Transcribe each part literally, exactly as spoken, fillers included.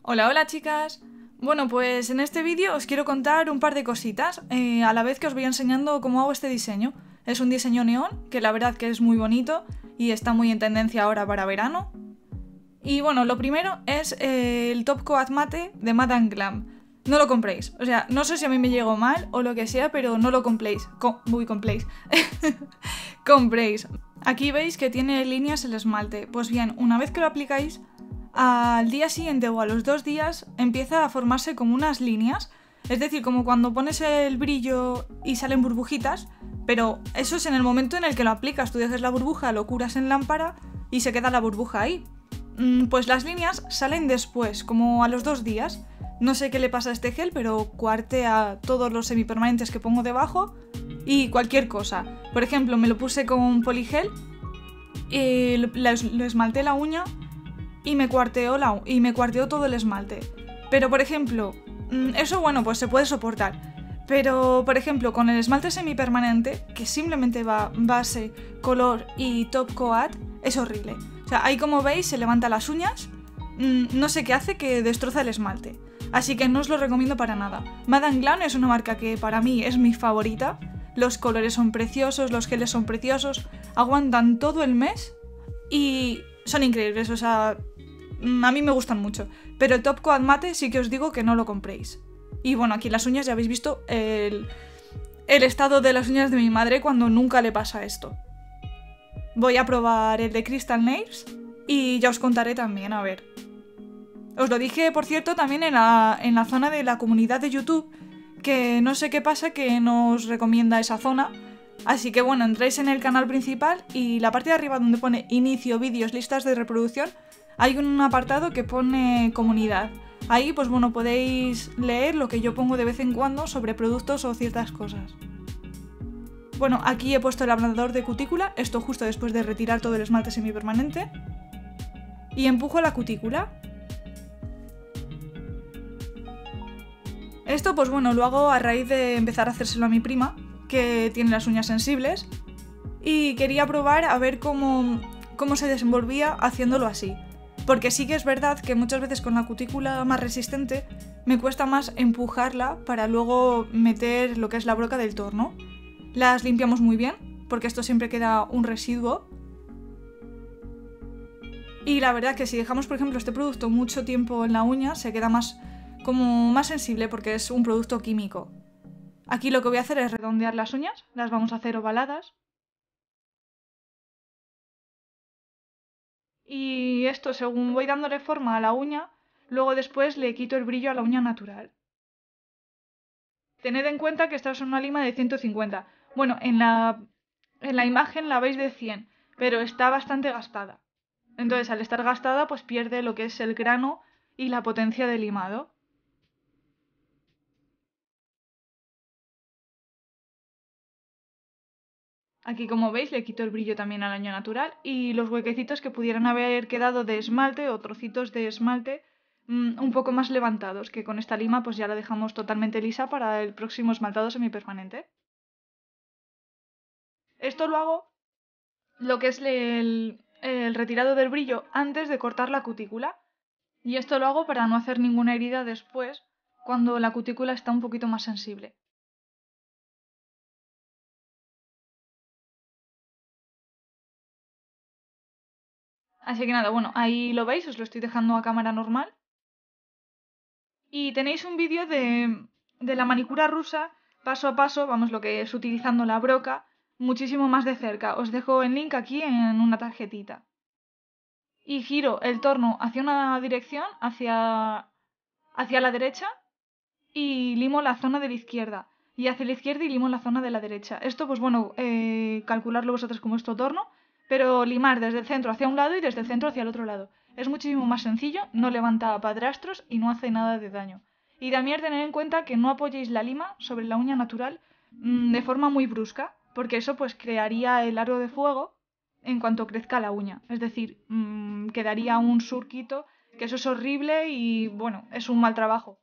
Hola, hola chicas. Bueno, pues en este vídeo os quiero contar un par de cositas, eh, a la vez que os voy enseñando cómo hago este diseño. Es un diseño neón, que la verdad que es muy bonito y está muy en tendencia ahora para verano. Y bueno, lo primero es eh, el top coat mate de Madame Glam. No lo compréis, o sea, no sé si a mí me llegó mal o lo que sea, pero no lo compréis. Com Uy, compréis. compréis. Aquí veis que tiene líneas el esmalte. Pues bien, una vez que lo aplicáis, al día siguiente o a los dos días empieza a formarse como unas líneas. Es decir, como cuando pones el brillo y salen burbujitas, pero eso es en el momento en el que lo aplicas. Tú dejas la burbuja, lo curas en lámpara y se queda la burbuja ahí. Pues las líneas salen después, como a los dos días. No sé qué le pasa a este gel, pero cuartea todos los semipermanentes que pongo debajo y cualquier cosa. Por ejemplo, me lo puse con poligel, y lo, lo esmalté la uña y me cuarteó, la, y me cuarteó todo el esmalte. Pero por ejemplo, eso bueno, pues se puede soportar. Pero por ejemplo, con el esmalte semipermanente, que simplemente va base, color y top coat, es horrible. O sea, ahí como veis se levanta las uñas, no sé qué hace, que destroza el esmalte. Así que no os lo recomiendo para nada. Madame Glam es una marca que para mí es mi favorita. Los colores son preciosos, los geles son preciosos, aguantan todo el mes y son increíbles, o sea, a mí me gustan mucho. Pero el top coat mate sí que os digo que no lo compréis. Y bueno, aquí las uñas ya habéis visto el, el estado de las uñas de mi madre cuando nunca le pasa esto. Voy a probar el de Crystal Nails y ya os contaré también, a ver. Os lo dije, por cierto, también en la, en la zona de la comunidad de YouTube, que no sé qué pasa que nos recomienda esa zona. Así que bueno, entráis en el canal principal y la parte de arriba donde pone inicio, vídeos, listas de reproducción, hay un apartado que pone comunidad. Ahí pues bueno, podéis leer lo que yo pongo de vez en cuando sobre productos o ciertas cosas. Bueno, aquí he puesto el ablandador de cutícula, esto justo después de retirar todo el esmalte semipermanente. Y empujo la cutícula. Esto pues bueno, lo hago a raíz de empezar a hacérselo a mi prima, que tiene las uñas sensibles, y quería probar a ver cómo, cómo se desenvolvía haciéndolo así. Porque sí que es verdad que muchas veces con la cutícula más resistente me cuesta más empujarla para luego meter lo que es la broca del torno. Las limpiamos muy bien, porque esto siempre queda un residuo. Y la verdad que si dejamos, por ejemplo, este producto mucho tiempo en la uña, se queda más, como más sensible porque es un producto químico. Aquí lo que voy a hacer es redondear las uñas, las vamos a hacer ovaladas. Y esto, según voy dándole forma a la uña, luego después le quito el brillo a la uña natural. Tened en cuenta que esta es una lima de ciento cincuenta. Bueno, en la, en la imagen la veis de cien, pero está bastante gastada. Entonces, al estar gastada, pues pierde lo que es el grano y la potencia de limado. Aquí, como veis, le quito el brillo también a la uña natural y los huequecitos que pudieran haber quedado de esmalte o trocitos de esmalte mmm, un poco más levantados, que con esta lima pues ya la dejamos totalmente lisa para el próximo esmaltado semipermanente. Esto lo hago, lo que es el, el retirado del brillo antes de cortar la cutícula, y esto lo hago para no hacer ninguna herida después cuando la cutícula está un poquito más sensible. Así que nada, bueno, ahí lo veis, os lo estoy dejando a cámara normal. Y tenéis un vídeo de, de la manicura rusa, paso a paso, vamos, lo que es utilizando la broca, muchísimo más de cerca. Os dejo el link aquí en una tarjetita. Y giro el torno hacia una dirección, hacia, hacia la derecha, y limo la zona de la izquierda. Y hacia la izquierda y limo la zona de la derecha. Esto, pues bueno, eh, calcularlo vosotros como vuestro torno, pero limar desde el centro hacia un lado y desde el centro hacia el otro lado. Es muchísimo más sencillo, no levanta padrastros y no hace nada de daño. Y también tener en cuenta que no apoyéis la lima sobre la uña natural mmm, de forma muy brusca, porque eso pues crearía el aro de fuego en cuanto crezca la uña. Es decir, mmm, quedaría un surquito, que eso es horrible y bueno, es un mal trabajo.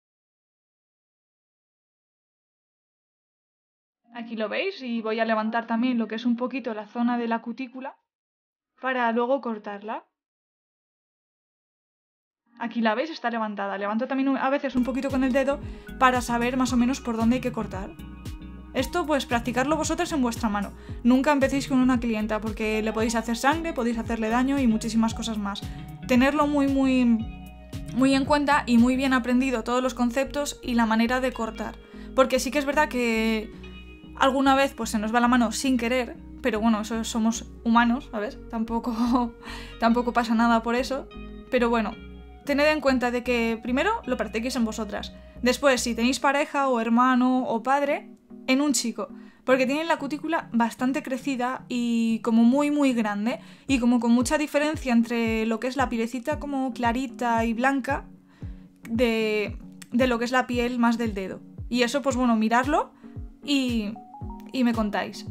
Aquí lo veis y voy a levantar también lo que es un poquito la zona de la cutícula para luego cortarla. aquí la veis, está levantada. Levanto también a veces un poquito con el dedo para saber más o menos por dónde hay que cortar. Esto pues practicarlo vosotras en vuestra mano. Nunca empecéis con una clienta porque le podéis hacer sangre, podéis hacerle daño y muchísimas cosas más. Tenerlo muy muy muy en cuenta y muy bien aprendido todos los conceptos y la manera de cortar. Porque sí que es verdad que alguna vez pues se nos va la mano sin querer, pero bueno, eso somos humanos, ¿sabes? Tampoco, tampoco pasa nada por eso. Pero bueno, tened en cuenta de que primero lo practiquéis en vosotras. Después, si tenéis pareja o hermano o padre, en un chico, porque tienen la cutícula bastante crecida y como muy muy grande y como con mucha diferencia entre lo que es la pielecita como clarita y blanca de, de lo que es la piel más del dedo. Y eso pues bueno, mirarlo y, y me contáis.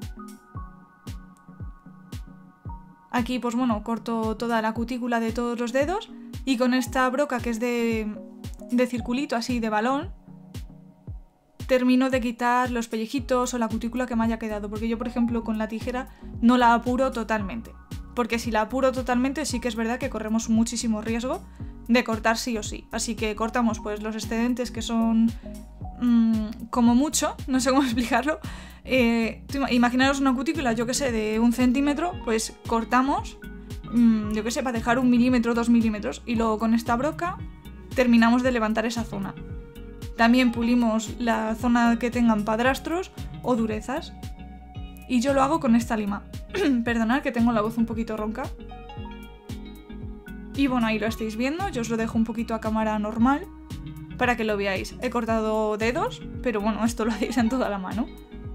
Aquí pues bueno, corto toda la cutícula de todos los dedos y con esta broca que es de, de circulito así de balón termino de quitar los pellejitos o la cutícula que me haya quedado, porque yo por ejemplo con la tijera no la apuro totalmente, porque si la apuro totalmente sí que es verdad que corremos muchísimo riesgo de cortar sí o sí, así que cortamos pues los excedentes que son mmm, como mucho, no sé cómo explicarlo, eh, imaginaros una cutícula yo que sé de un centímetro, pues cortamos mmm, yo que sé para dejar un milímetro, dos milímetros y luego con esta broca terminamos de levantar esa zona. También pulimos la zona que tengan padrastros o durezas. Y yo lo hago con esta lima. Perdonad que tengo la voz un poquito ronca. Y bueno, ahí lo estáis viendo. Yo os lo dejo un poquito a cámara normal para que lo veáis. He cortado dedos, pero bueno, esto lo hacéis en toda la mano.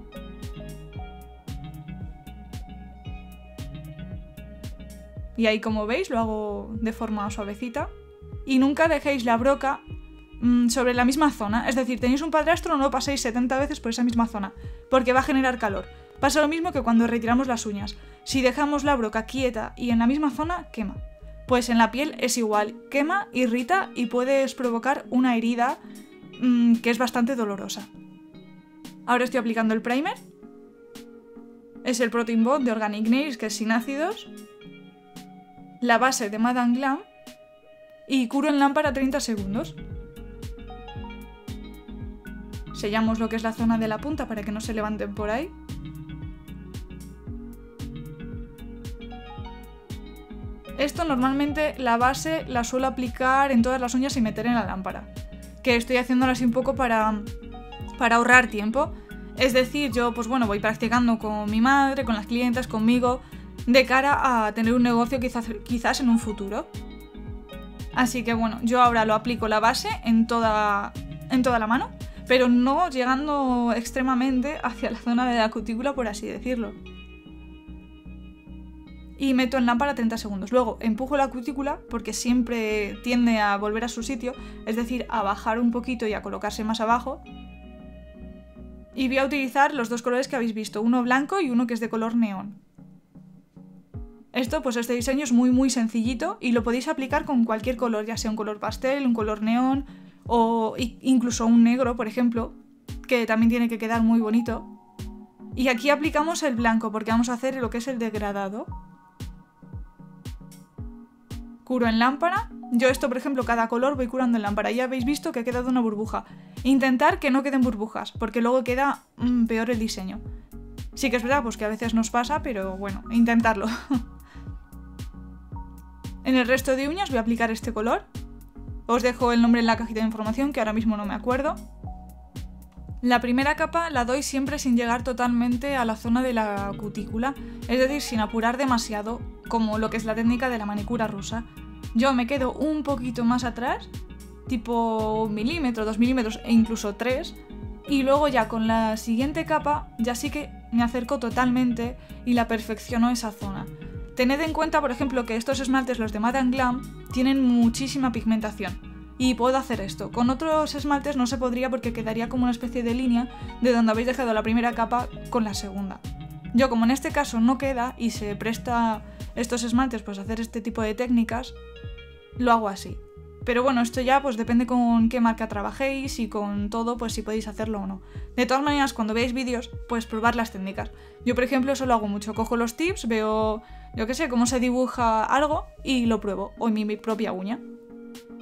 Y ahí como veis lo hago de forma suavecita. Y nunca dejéis la broca sobre la misma zona, es decir, tenéis un padrastro, no lo paséis setenta veces por esa misma zona, porque va a generar calor. Pasa lo mismo que cuando retiramos las uñas. Si dejamos la broca quieta y en la misma zona, quema. Pues en la piel es igual, quema, irrita y puedes provocar una herida mmm, que es bastante dolorosa. Ahora estoy aplicando el primer. Es el Protein Bond de Organic Nails, que es sin ácidos. La base de Madame Glam. Y curo en lámpara treinta segundos. Sellamos lo que es la zona de la punta para que no se levanten por ahí. Esto normalmente la base la suelo aplicar en todas las uñas y meter en la lámpara. Que estoy haciéndolo así un poco para, para ahorrar tiempo. Es decir, yo pues bueno, voy practicando con mi madre, con las clientas, conmigo, de cara a tener un negocio quizás, quizás en un futuro. Así que bueno, yo ahora lo aplico la base en toda, en toda la mano, pero no llegando extremadamente hacia la zona de la cutícula, por así decirlo. Y meto en lámpara treinta segundos. Luego empujo la cutícula porque siempre tiende a volver a su sitio, es decir, a bajar un poquito y a colocarse más abajo. Y voy a utilizar los dos colores que habéis visto, uno blanco y uno que es de color neón. Esto, pues este diseño es muy muy sencillito y lo podéis aplicar con cualquier color, ya sea un color pastel, un color neón o incluso un negro, por ejemplo, que también tiene que quedar muy bonito. Y aquí aplicamos el blanco porque vamos a hacer lo que es el degradado. Curo en lámpara. Yo esto, por ejemplo, cada color voy curando en lámpara. Ya habéis visto que ha quedado una burbuja. Intentar que no queden burbujas, porque luego queda mmm, peor el diseño. Sí que es verdad, pues que a veces nos pasa, pero bueno, intentarlo. En el resto de uñas voy a aplicar este color. Os dejo el nombre en la cajita de información, que ahora mismo no me acuerdo. La primera capa la doy siempre sin llegar totalmente a la zona de la cutícula, es decir, sin apurar demasiado, como lo que es la técnica de la manicura rusa. Yo me quedo un poquito más atrás, tipo un milímetro, dos milímetros e incluso tres, y luego ya con la siguiente capa ya sí que me acerco totalmente y la perfecciono esa zona. Tened en cuenta, por ejemplo, que estos esmaltes, los de Madame Glam, tienen muchísima pigmentación. Y puedo hacer esto. Con otros esmaltes no se podría porque quedaría como una especie de línea de donde habéis dejado la primera capa con la segunda. Yo, como en este caso no queda y se presta estos esmaltes pues a hacer este tipo de técnicas, lo hago así. Pero bueno, esto ya pues depende con qué marca trabajéis y con todo, pues si podéis hacerlo o no. De todas maneras, cuando veáis vídeos, pues probar las técnicas. Yo, por ejemplo, eso lo hago mucho. Cojo los tips, veo, yo qué sé, cómo se dibuja algo y lo pruebo. O en mi propia uña.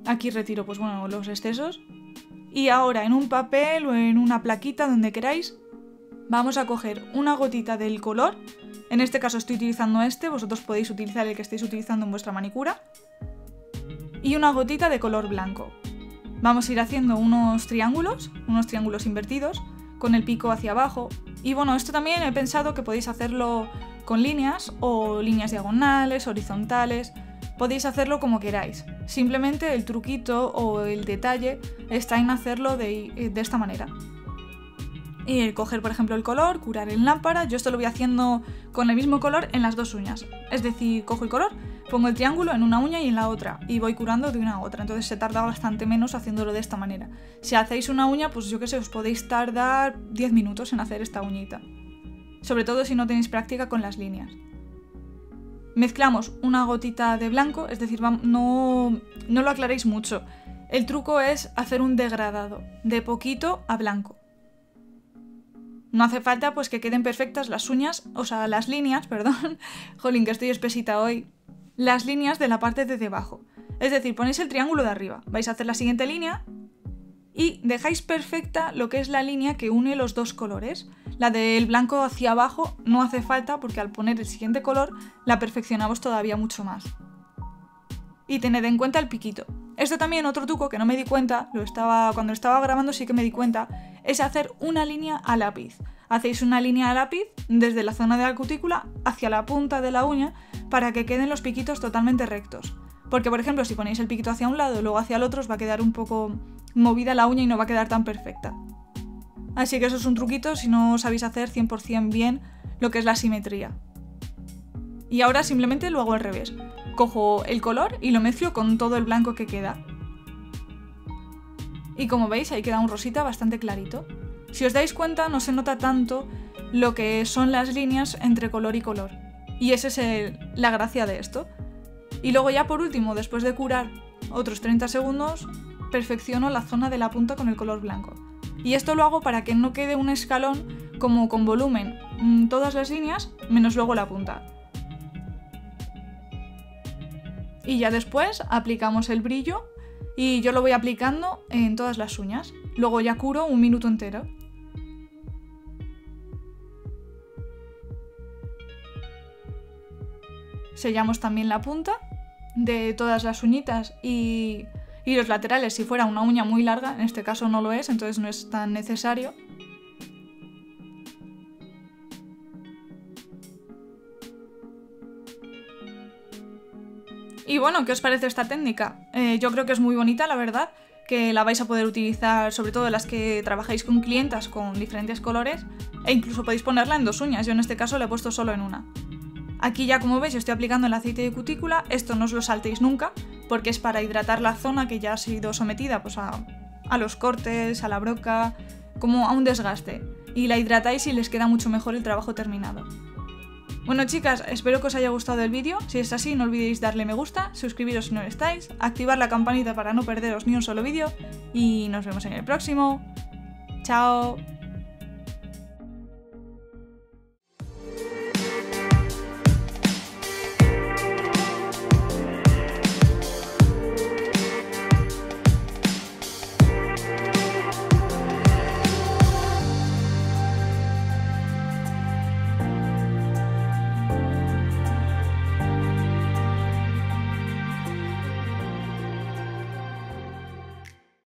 Aquí retiro pues bueno, los excesos. Y ahora en un papel o en una plaquita, donde queráis, vamos a coger una gotita del color. En este caso estoy utilizando este, vosotros podéis utilizar el que estéis utilizando en vuestra manicura. Y una gotita de color blanco. Vamos a ir haciendo unos triángulos, unos triángulos invertidos, con el pico hacia abajo. Y bueno, esto también he pensado que podéis hacerlo con líneas o líneas diagonales, horizontales. Podéis hacerlo como queráis. Simplemente el truquito o el detalle está en hacerlo de, de esta manera. Y coger, por ejemplo, el color, curar en lámpara. Yo esto lo voy haciendo con el mismo color en las dos uñas. Es decir, cojo el color, pongo el triángulo en una uña y en la otra. Y voy curando de una a otra. Entonces se tarda bastante menos haciéndolo de esta manera. Si hacéis una uña, pues yo qué sé, os podéis tardar diez minutos en hacer esta uñita. Sobre todo si no tenéis práctica con las líneas. Mezclamos una gotita de blanco, es decir, no, no lo aclaréis mucho. El truco es hacer un degradado, de poquito a blanco. No hace falta pues que queden perfectas las uñas, o sea, las líneas, perdón, jolín, que estoy espesita hoy, las líneas de la parte de debajo. Es decir, ponéis el triángulo de arriba, vais a hacer la siguiente línea y dejáis perfecta lo que es la línea que une los dos colores. La del blanco hacia abajo no hace falta porque al poner el siguiente color la perfeccionamos todavía mucho más. Y tened en cuenta el piquito. Esto también, otro truco que no me di cuenta, lo estaba, cuando estaba grabando sí que me di cuenta, es hacer una línea a lápiz. Hacéis una línea a lápiz desde la zona de la cutícula hacia la punta de la uña para que queden los piquitos totalmente rectos. Porque, por ejemplo, si ponéis el piquito hacia un lado y luego hacia el otro, os va a quedar un poco movida la uña y no va a quedar tan perfecta. Así que eso es un truquito si no sabéis hacer cien por cien bien lo que es la simetría. Y ahora simplemente lo hago al revés. Cojo el color y lo mezclo con todo el blanco que queda. Y como veis, ahí queda un rosita bastante clarito. Si os dais cuenta, no se nota tanto lo que son las líneas entre color y color. Y esa es el, la gracia de esto. Y luego ya por último, después de curar otros treinta segundos, perfecciono la zona de la punta con el color blanco. Y esto lo hago para que no quede un escalón como con volumen mmm, todas las líneas, menos luego la punta. Y ya después aplicamos el brillo y yo lo voy aplicando en todas las uñas. Luego ya curo un minuto entero. Sellamos también la punta de todas las uñitas y, y los laterales si fuera una uña muy larga. En este caso no lo es, entonces no es tan necesario. Y bueno, ¿qué os parece esta técnica? Eh, yo creo que es muy bonita, la verdad, que la vais a poder utilizar, sobre todo las que trabajáis con clientas con diferentes colores, e incluso podéis ponerla en dos uñas. Yo en este caso la he puesto solo en una. Aquí ya, como veis, estoy aplicando el aceite de cutícula. Esto no os lo saltéis nunca, porque es para hidratar la zona que ya ha sido sometida pues, a, a los cortes, a la broca, como a un desgaste. Y la hidratáis y les queda mucho mejor el trabajo terminado. Bueno chicas, espero que os haya gustado el vídeo. Si es así, no olvidéis darle me gusta, suscribiros si no lo estáis, activar la campanita para no perderos ni un solo vídeo y nos vemos en el próximo. ¡Chao!